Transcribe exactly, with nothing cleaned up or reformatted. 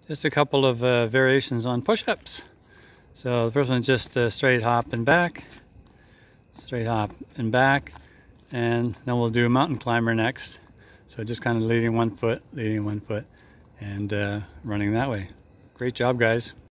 just a couple of uh, variations on push-ups. So the first one is just uh, straight hop and back, straight hop and back, and then we'll do mountain climber next. So just kind of leading one foot, leading one foot, and uh, running that way. Great job, guys.